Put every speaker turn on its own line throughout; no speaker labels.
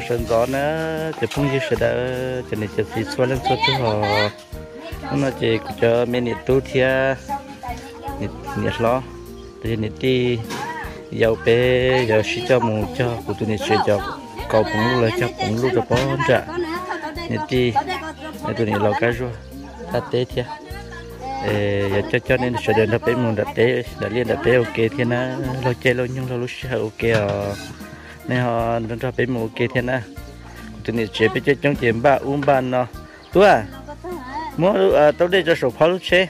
sân gió nữa chỉ phun như sẽ đã cho nên chỉ xí xóa lên xóa cho họ nó chỉ cho mấy nhiệt tu thia nhiệt lo thì nhiệt đi dầu bé giờ xí cho mù cho của tụi nhiệt sẽ cho cầu cũng luôn cho cũng luôn cho bó trả nhiệt đi tụi nhiệt lo cái rồi ta té thia giờ cho nên sẽ đến tập bé mù đặt té đã liên đặt bé ok thì nó lo chơi lo nhưng lo lúc sau ok nên họ đang cho bé mù ok thì nó tụi này chế bé chơi trong chuyện ba ban nó tua à mua tao đây cho số pháo lúc chế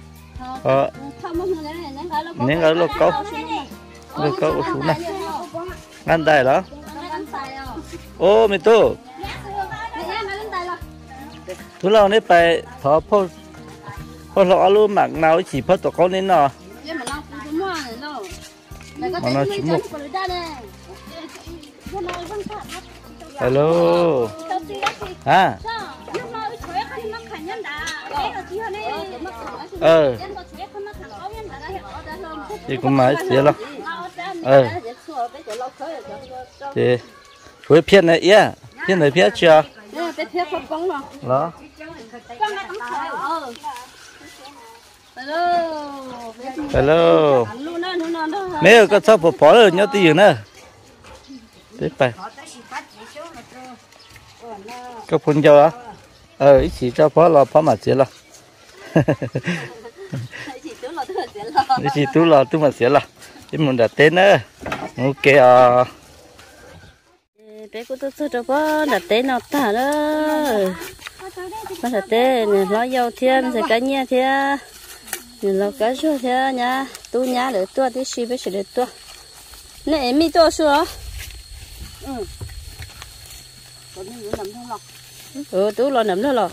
nên ở lô câu ở xuống này ngăn tay đó ô mày tu tu lâu nấy phải thọ phô lọ luôn mặc nào chỉ phô tổ con nên nó mà nó chỉ một hello à thì cũng máy xía lo thì chuối phiên này ia phiên này phiên chưa đó hello mấy người có sao bỏ rồi nhớ tiền nữa tiếp phải có phun cho đó ít chỉ cho phó là phó mà xía lo ít chỉ tú lo tú mà xía lo cái mình đặt tên nữa ok
bé của tôi cho phó đặt tên nào ta đó phó đặt tên nó dầu thiên thì cái nhẹ thiên nó cái số thiên nhá tu nhá để tua tí xí bé sẽ để tua nè em mi tua số tú lo nằm đó lo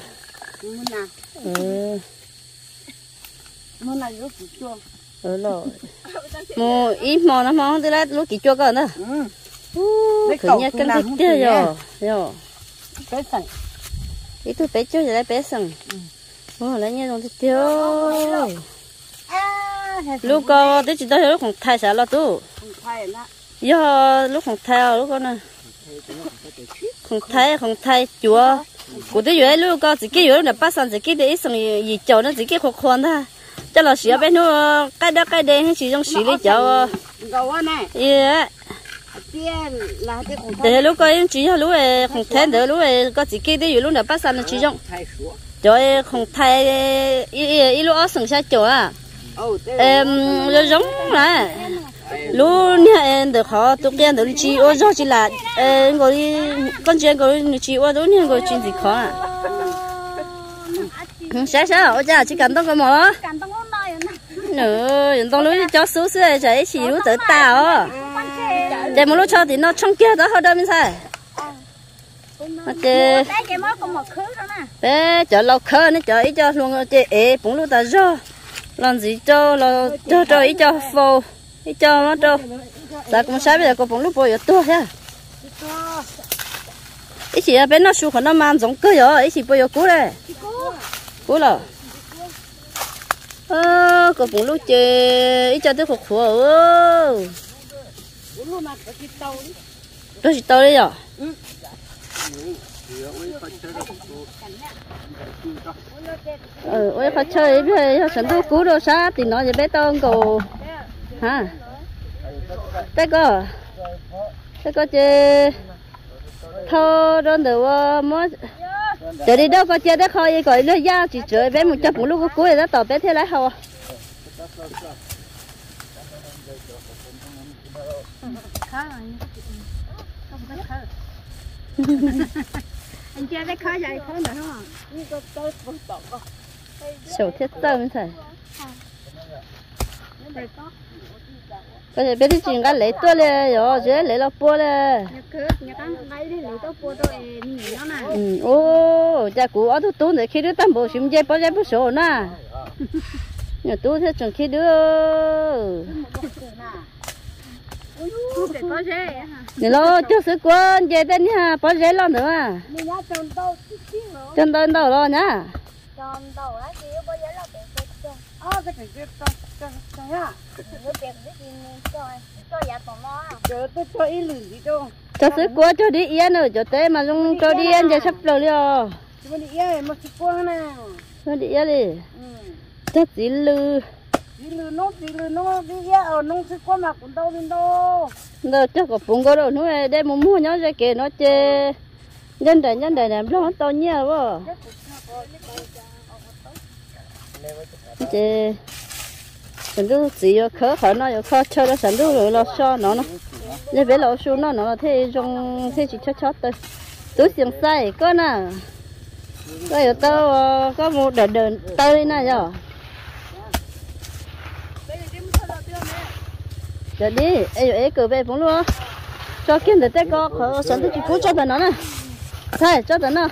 lo mò ít mò nó mò từ lá lúc kỹ chua cơ nữa thử nhá cân thịt tiêu rồi ít tôi bé chơi lại bé sừng lấy nhá trong thịt tiêu lúc có tới chỉ tới lúc còn thay xả lo tu do lúc còn thay lúc con này không thay chúa của tôi vậy lúc có chỉ cái vậy là bắt sang chỉ cái để sang gì chậu nó chỉ cái khoan khoan thôi cho là sửa bên nó cái đó cái đen hay chỉ trong sửa lấy chậu yeah để lúc có em chỉ lúc không thay được lúc có chỉ cái để lúc là bắt sang là chỉ trong rồi không thay ít lúc ở sừng sa chậu à em giống này luôn nha được họ tụi em được chi ô do chỉ là người con chuyện người chi ô đó nha người chuyện gì khó à sao ô cha chỉ cần tông cái mỏ nữa tông lúc cho số xe chạy chỉ lúc tới tao để một lúc cho thì nó trong kia đó họ đâu mình sai bé chở lâu khơ nó chở ít cho luôn chị cũng lúc ta do làm gì cho là cho ít cho phô ít cho nó cho ta cũng sai bây giờ có bốn lúc bồi tua ha ít chỉ là bên nó xuống còn nó mang giống cơ rồi ít chỉ bồi cũ đây cũ rồi có bốn lúc chơi ít cho tới phục vụ đó chỉ tao đấy rồi ôi phải chơi bây giờ sản xuất cũ đâu sao thì nói về bé tao cầu hả thế có chơi thô đơn được mới chơi đi đâu có chơi đấy khơi gọi nó giao chỉ chơi bé một trăm một lúc cuối đó tao bé thế lại hầu
anh chơi đấy khơi vậy khơi nữa không
sầu thiết tâm thôi cái này bé đi chuyện cái lấy tua lên rồi chứ lấy lo bua lên ô cha cụ ở tu tu để khi đứa tam bộ xíu dây bao dây bao số nè nhà tu thế chẳng khi đứa nè lo cho sự quan về tên nha bao dây lo nữa à chân đâu đâu lo nhá
cái chuyện cho ya. Nó đẹp cái gì cho dạ tỏ nó. Cho ít lử gì đâu.
cho sữa qua cho đi yên rồi cho té mà dùng cho đi yên cho sắp rồi liền
Cuma đi yên mà sữa qua nè
cho đi yên đi cho tí lư
đi lư nó đi yên ở nông sữa qua mà cũng đâu
rồi cho có bún có đâu nữa đây muốn mua nhớ ra kề nó chê nhân đại làm nó to nhiều quá chê sản xuất gì khó khó nó khó cho nó sản xuất rồi lo cho nó để bé lo su nó thế trong thế chỉ chót thôi túi xiềng xay có nè cái ở tao có một đợt tao đi nè rồi giờ đi ấy cử về cũng luôn cho kiếm được cái có sản xuất chỉ cú cho tao nó nè thôi cho tao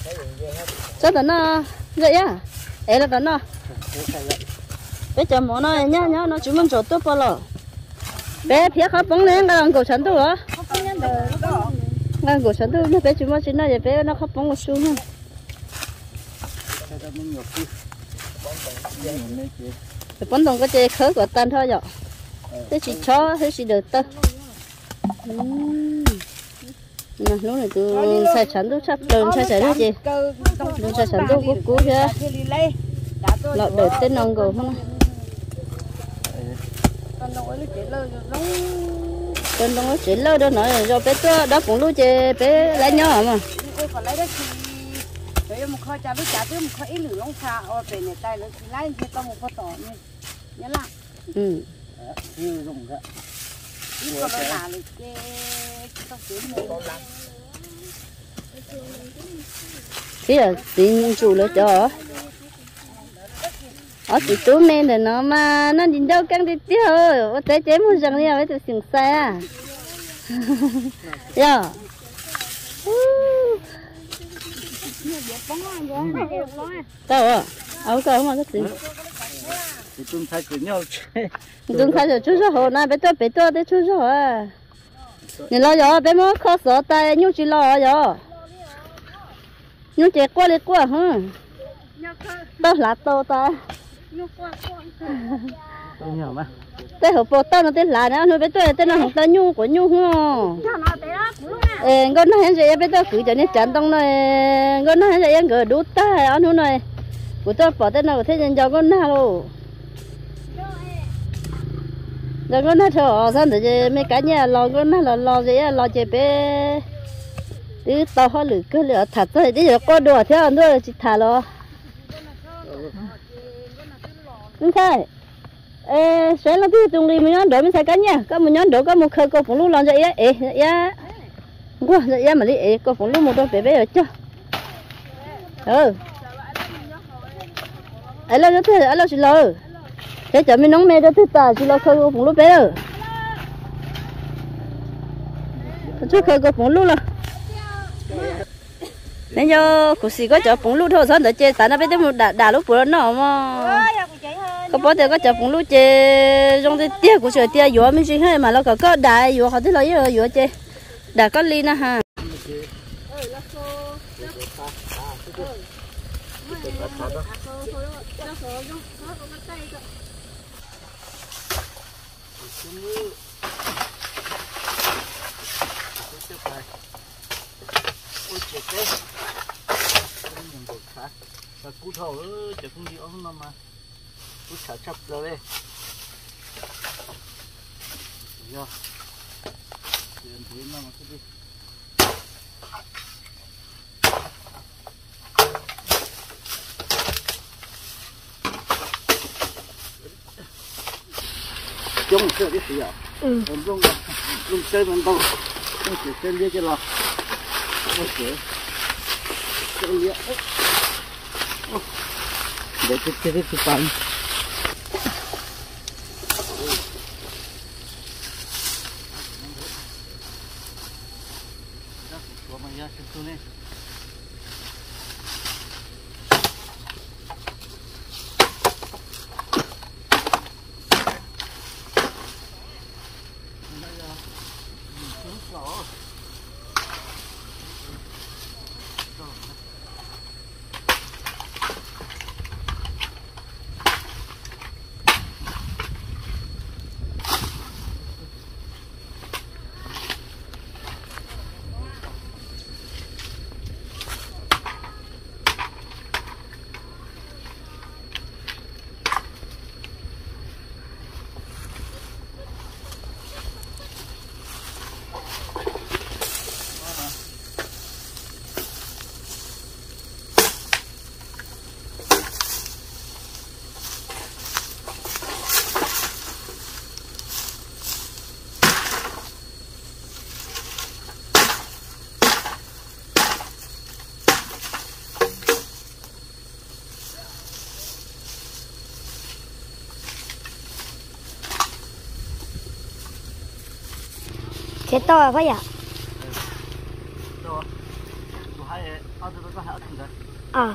nó vậy à ấy là tao nó bây giờ món này nhá nó chỉ muốn trộn tốt bao lò bé phía khó bóng lên cái lòng cổ sản tu hả ngang cổ sản tu nó bé chỉ muốn xin nó vậy bé nó khó bóng một xu nữa bóng đồng cái chơi khớ của tan thôi rồi thế chỉ cho thế chỉ được tơ nè lúc này tôi xài sản tu sắp đơn xài đó chị đơn xài sản tu cú kia lọ đợi tên nông cầu không con nó chỉ lơ đó nói rồi bé đó cũng lúc chơi bé lấy nhau mà
bây giờ một kho chả biết chả biết một kho ít lửa long xà ở bên này tay nó lấy thì có một kho tỏi này nhớ là
dùng cái
ít có nó là được cái tao kiếm này
bây giờ tìm chủ lựa cho ở chỉ tú men để nó mà nó đi đâu căng đi tiêu ở tới chế muốn rằng đi với tôi xin sai à giờ đâu à ở cái mà cái gì
chúng ta cứ nhau
chúng ta rồi chú số hồ này bé tôi để chú số à nhìn lo rồi bé mới khó sợ tay nhung chỉ lo rồi nhung chạy qua đi qua hả đó là to ta
tôi hiểu mà
tới hộp bột tao nó tới là nó bé tôi tới nó không tới nhu của nhu không con nó hiện giờ bé tôi cứ cho nên chán tông này con nó hiện giờ em gỡ đút tay ăn nó này của tôi bỏ tới nào thế nên cho con nào luôn giờ con nó thở sao để mấy cái nhà lo con nó lo gì lo gì bé đi tao hơi lử cứ lửa thật thôi đi giờ con đùa theo nữa chỉ thả lo đúng không? Sẽ là cái tung đi mình nhón đổ mình xài cá nha, có một nhón đổ có một khơi có phụng lú lon vậy á, ya, quá vậy mà đi, có phụng lú một đôi bé bé rồi chứ, ấy là nó thế, ấy là xí lơ, cái chợ mình nóng mè đó thứ ta xí lơ khơi có phụng lú bé rồi, chú khơi có phụng lú rồi. Nên giờ cụ sĩ có chợ phụng lú thôi, sao để chơi, tại nó biết tới một đà lúc bữa nó mà. Có bao giờ có chợ phụng lú chơi trong cái tia của sợi tia dừa mình chơi hay mà nó có đà dừa họ thấy là dừa chơi đà có ly nè ha
cú thầu chợ không đi ông mà cú chả chập rồi đây rồi tiền thế mà cái gì chung chơi cái gì à chung chơi mình đâu không chỉ chơi đi cái lo ok chơi đi để cái bàn
Chết to phải vậy? À.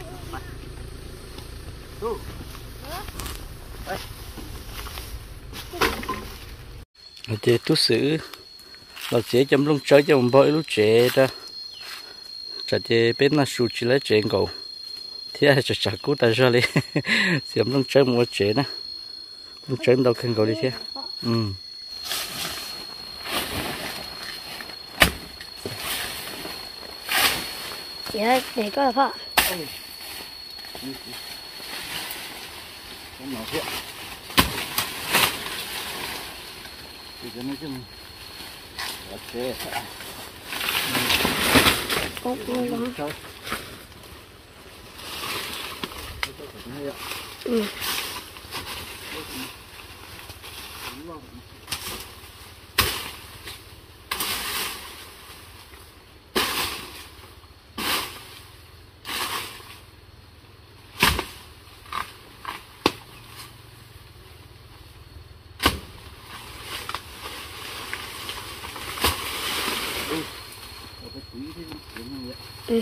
Chế tu sử là chế chấm lông trái cho một bội lúc chế ra chả chế bên là sụt chỉ lấy chế cầu thế là chả cú ta ra đi chấm lông trái một chế nè lông trái đâu khen cầu đi thế
Dạ, để có là phạ.
Không nào thế. Thì cái này chung ok.
Cũng đúng. Ừ. Ừ.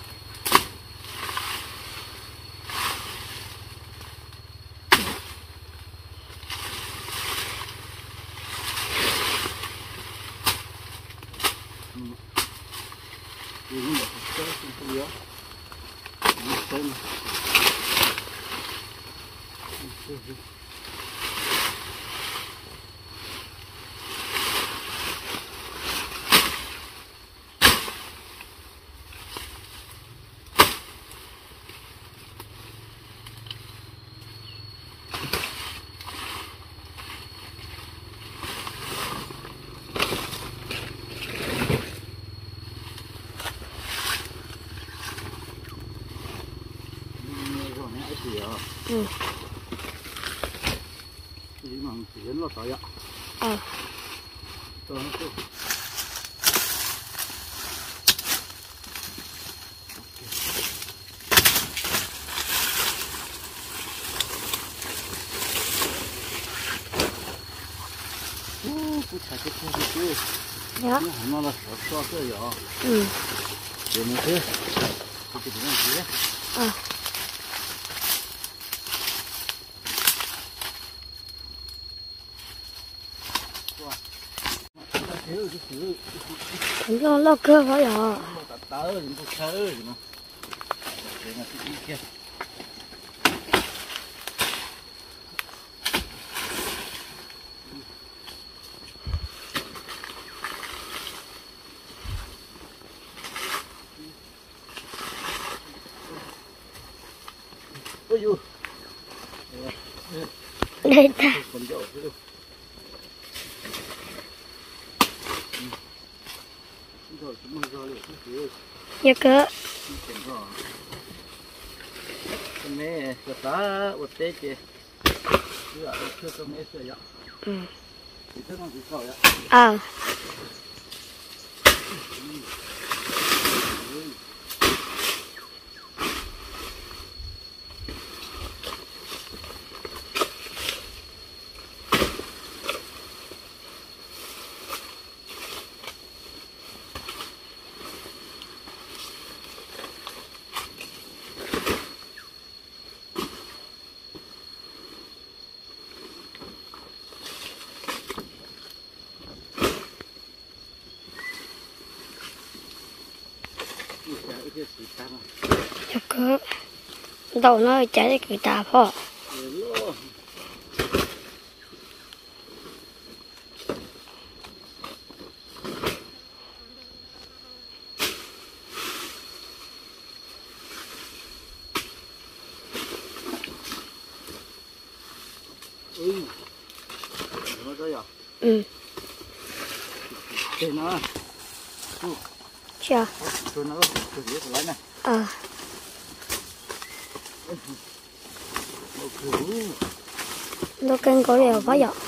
Ừ. À. Dạ. Ừ. À. Lo cơ phải rồi. Đây ta. Dạ cơ.
Mẹ cái tá một tết chứ,
Ừ. À. Dạ cơ. Đầu nó chạy cái tà phò. Ừ. Chà. À. Nó cân có điều phải vậy.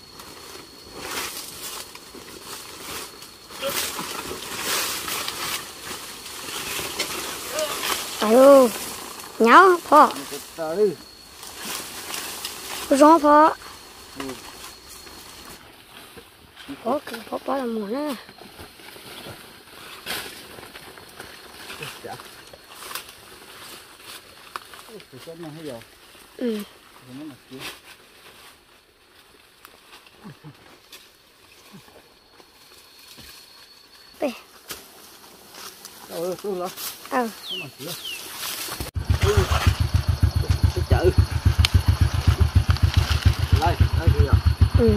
Ayo, nháo phò. Có gió phò.
Ủa cứ bỏ là mùa nữa. Ừ. Đây.
Xuống đó.
Ờ.
Chữ. Đây, đây kìa.
Ừ.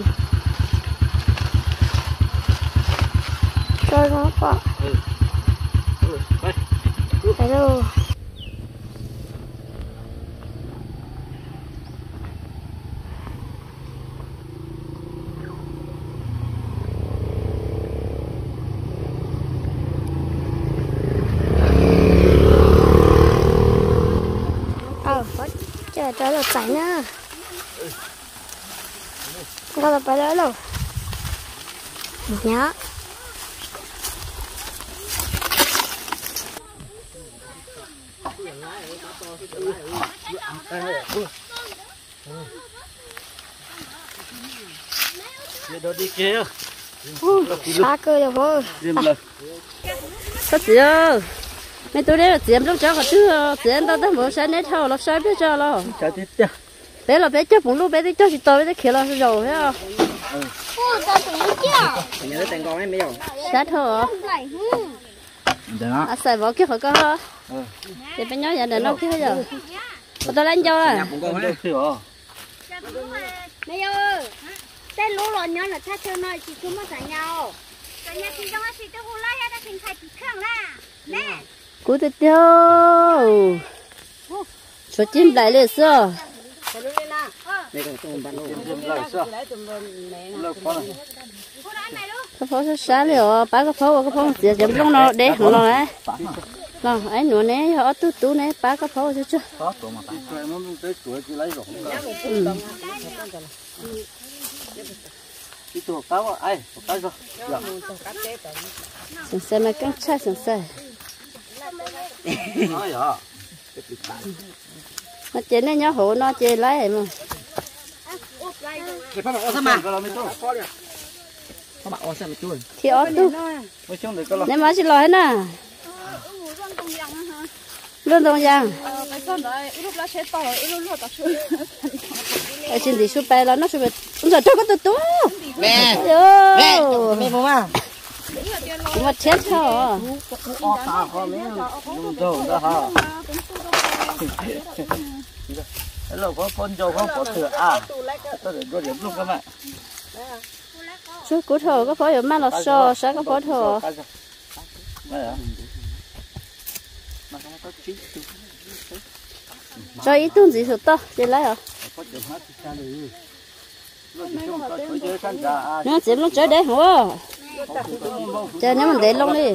Rồi nó bỏ.
Ừ. Đây.
Đây đâu. Chờ trở lại phải nữa. Không là phải đỡ đâu. Nhớ.
Đồ đi kia.
Ba cơ rồi vô.
Diêm lần.
Có gì ơ mấy tôi đấy là diêm lúc cho họ chứ diêm tao tới một sáng nét thâu là sáng biết cho lo
Chào tiếp chưa?
bé là bé chấp cũng lúc bé đi cho chị tôi bé kia là rồi thấy không?
Nhớ tên con em mấy rồi.
Sát thôi
Đó.
à xài vỏ kia phải có hả? Thì bé nhớ nhà đàn đâu kia giờ tôi lên cho là
Con đâu chưa?
Mẹ ơi, cái lúa lò nhớ là thắt cho nó chỉ cứ mất cả nhau.
cú tiếp theo số chim lại lên xưa
Đây còn tôm bán luôn. Diêm lời sao? Lâu quá rồi.
cái phố số sáng liệu bán cái phố chỉ chấm lúc nó để không lo đấy lo ấy nữa nè họ tú nè bán cái phố chứ chứ
Có tổ mà bán. Rồi nó tới tuổi chỉ lấy rồi. Cái tổ cáo ai? Cái rồi.
sừng sè mà căng chai sừng sè
Nói hả?
nó chế nên nhớ hộ nó chế lấy mà
Cái phát ở mà. Cái là mấy tổ. Các bạn ở xem một chút.
thì ở tu
Mấy chung để cái là.
nên mà chỉ lo hết nè luôn đồng giang ở trên thì số bay là nó số bay giờ cho có tụt
Mẹ.
mẹ
Mẹ bố mà.
cũng mà chết thôi
Ô ta có mấy dùng dầu đó hả? Hello có con dầu không có thừa à? Tôi để có điểm luôn các bạn.
số củ thổ có phải ở mang là so sáng có phải thổ cho ít tuần gì rồi to để lấy hả? Nó chỉ lúc chơi đấy hả? Chơi nếu mình để lông đi.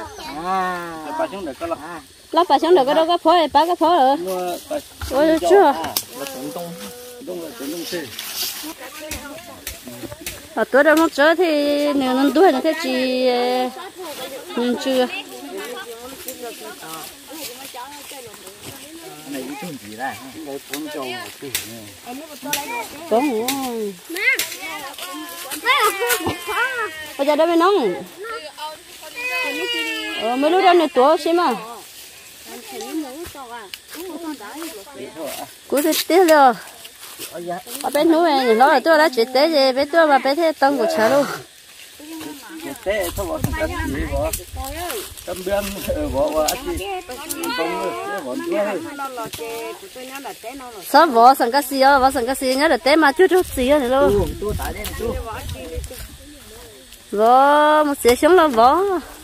Lắp bà xuống được cái đó có phơi, bán cái phơi rồi. Ôi chưa? Ở tối đâu nó chơi thì nếu nó đuổi nó thế chỉ chưa.
Này cái chuyện gì đây? Cái cuốn trâu
Có hả? Bây giờ đâu mới nóng? Mấy lúc đó này tuổi xem mà. Cú thì tiếc rồi. Ở bên núi này nó là tôi đã chuyển tới gì bên tôi mà bên thế tông của cháu luôn.
Thế thôi bỏ thằng cái gì bỏ tâm biên bỏ gì tông
sao bỏ sang cái gì bỏ sang cái gì nhớ được té mà chút chút gì nữa luôn. Bỏ một xíu xuống là bỏ.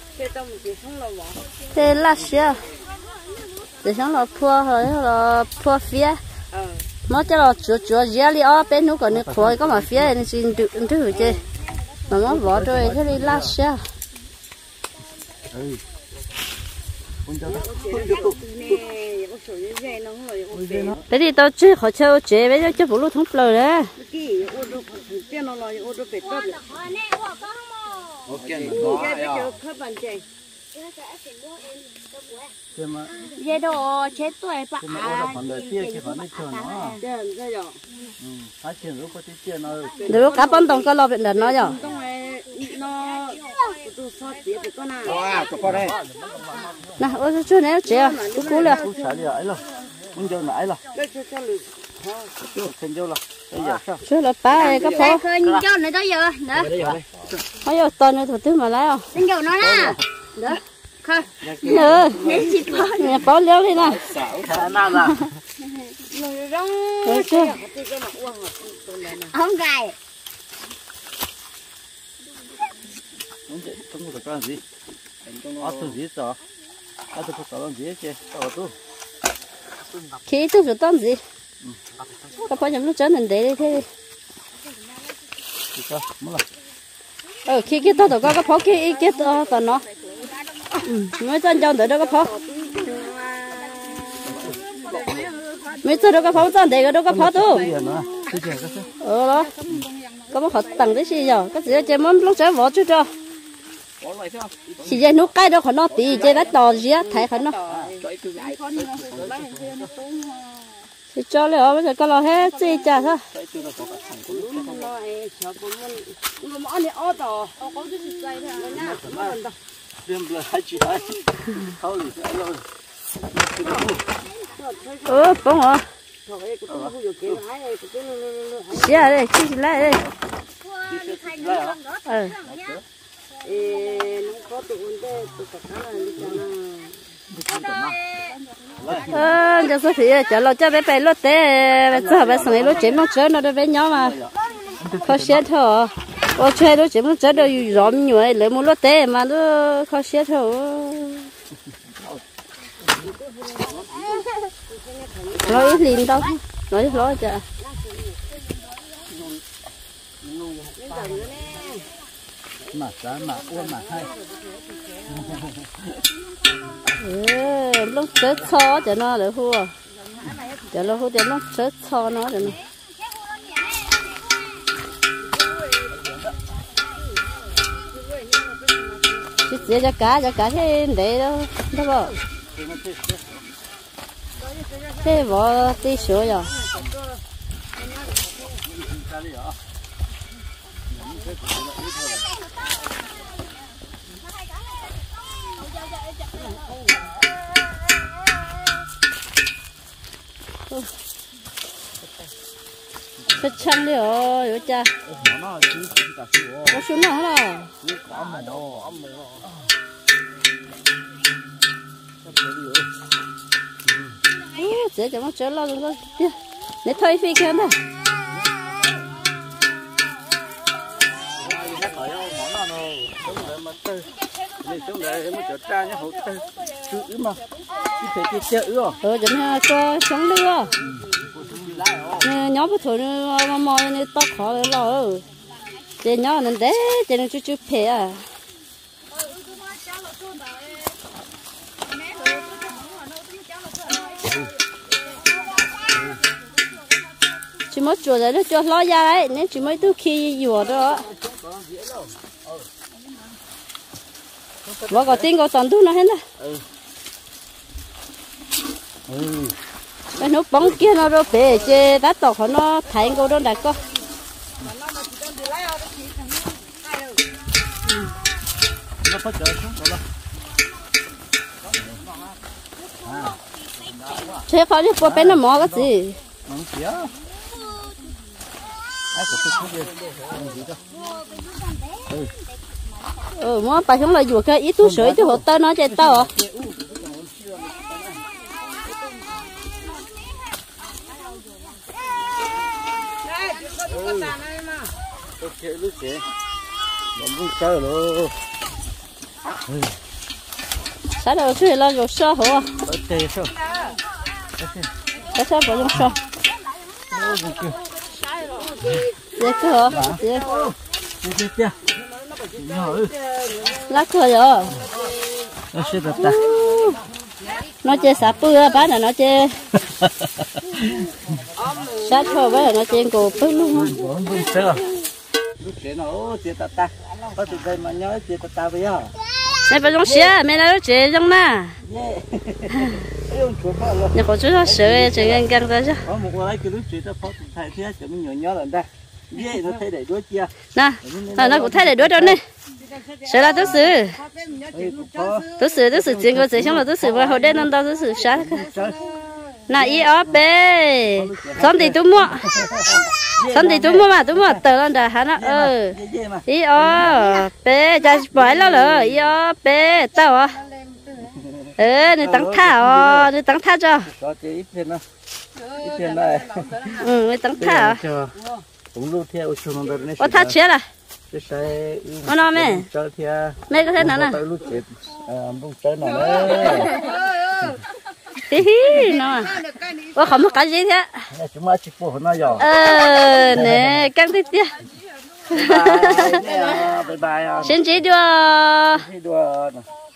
Thế là xíu. Để xong là phua rồi là phua phía. Nó cho là chúa dễ đi ở bênนู้còn khói có mà phía nên xin được thứ chứ. Mà nó bỏ rồi thế đi lát xíu. Thế thì tao chơi họ chơi chơi bây giờ chơi bộ lúa thông lời đấy.
Vậy đó chết tuổi bà.
Được cả bắn đồng cái lò bên đó rồi.
nó tôi xót tiếc cái con nào
chụp qua đây
nè ôi chú này chị à chú cú là
cú xả đi ấy rồi muốn vô nãy rồi chú xin vô rồi bây giờ sao
chú là ba cái phố
khơi cho này đó giờ nữa
bây giờ toàn là thủ tướng mà lấy không
xin dầu nó nè nữa khơi
nữa
để chị bỏ
nhà bỏ léo đi nè
nào là
rồi chưa
không gài
không có cái gì ở thứ gì sao ở thứ có cái gì chứ ở thứ
khi tôi rồi tao gì cái phố nhầm nó trở nên để thế khi cái tao có cái phố cái tao nó mới chân chân tới đó cái phố mấy giờ đâu có pháo chân để cái đâu có pháo đâu đó có một họ tặng cái gì rồi cái gì chơi món lúc chơi vỏ chút cho chỉ chơi nút cái đó khỏi nó tí chơi bắt đò gì á thấy khỏi nó thì cho liệu bây giờ có lo hết gì chả thôi bông hả xía đây chi lại đây cho số thì cho lo cho bé bé lo té bây giờ bé sang lo chém nó chơi nó bé nhỏ mà khó xé thôi ô chơi nó chém nó chơi đâu rộm nhồi lấy một lo té mà nó khó xé thôi nói ít liền đâu nói ít nói chả
mà trái mà uống mà hay
lúc chết cho cho nó để hua cho nó hua cho nó chết cho nó để nó chứ dễ cho cá thế để đâu đâu có thế bỏ tí sữa rồi cái chăn đi rồi cha có xuống nào hả dễ cho nó chơi lo rồi để thôi phi kia này chúng ta có sống lừa nhóm bữa thôi mò này tóc khó lo để nhỏ nên để cho nên chút phê à chỉ mới chuột rồi đó cho lo ra đấy nếu chỉ mới từ khi vừa đó vợ có tin có toàn thu nó hết nè cái nút bóng kia nó rồi về chơi đá tàu của nó thành cô đó đặt con chơi khó đi qua bên nó mò cái gì mò bà không là vừa cái ít túi sữa chứ hộ tao nó chơi tao à sao đâu chứ là rồi sao hả? Cái sao bỏ trong sao? Dễ cơ hả? Dễ. Lá cơ rồi. Nó chơi sạp bưa bán là nó chơi. Sát thôi bán là nó chơi cổ bức luôn. Này phải dùng xe, mẹ nói chuyện dùng nè. Nhà có chú nó sửa chuyện gan gan ra chứ.
Có một cái lúc chuyện đó phốt thay thế cho mình nhỏ nhỏ lần đây. dễ nó thay để đuôi chia
nè nó cũng thay để đuôi đâu nè sợ là tôi xử tôi xử chuyện của tôi xong là tôi xử vào hồi đêm nó đâu tôi xử sát nè ý ở bê xong thì tôi mua mà tôi mua tờ lên đã hả nó ý ở bê cha bỏi lo rồi ý ở bê tao à người tăng thả cho
có chỉ ít tiền đâu ít tiền đây
người tăng thả
cũng luôn theo chung nó đấy
có thả chết à
cái xe
nó mẹ mẹ có thế nào nè
lúc chết lúc tới nào đấy
tí nó có không có cái gì thế
chúng ta chỉ phụ nó giỏi
nè căng tí tía
bye bye
xin chỉ đùa